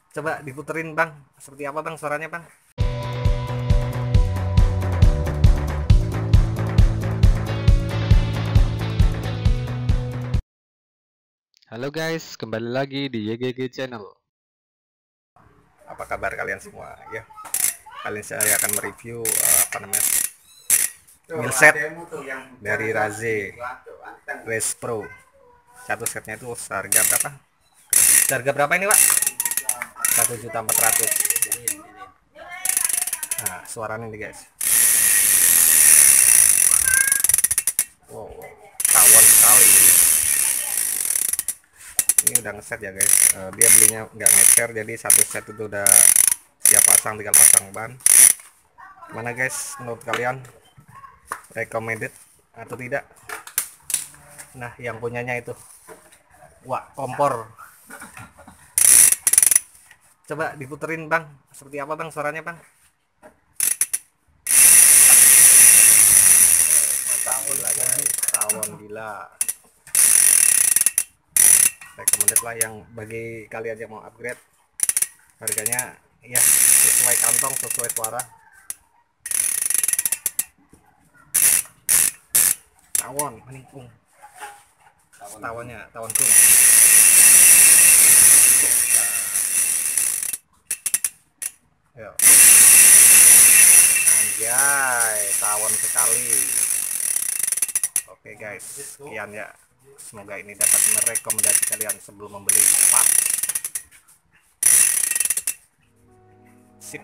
Coba diputerin bang, seperti apa bang suaranya bang? Halo guys, kembali lagi di YGG Channel. Apa kabar kalian semua? Ya, kali ini saya akan mereview apa namanya wheelset dari Raze Race Pro. Satu setnya itu seharga berapa? Harga berapa ini pak? 1.400.000. Nah, suaranya nih guys. Wow, tawon sekali. Ini udah ngeset ya guys. Dia belinya nggak ngecer, jadi satu set itu udah siap pasang, tinggal pasang ban. Mana guys, menurut kalian recommended atau tidak? Nah, yang punyanya itu wah kompor. Coba diputerin bang, seperti apa bang suaranya bang? Gila guys, tawon gila. Recommended lah yang bagi kalian yang mau upgrade. Harganya ya sesuai kantong, sesuai suara. Tawon meningkung, tawonnya tawon kung. Yuk. Anjay, tawon sekali. Oke guys, sekian ya. Semoga ini dapat merekomendasi kalian sebelum membeli part. Sip.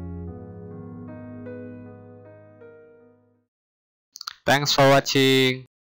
Thanks for watching.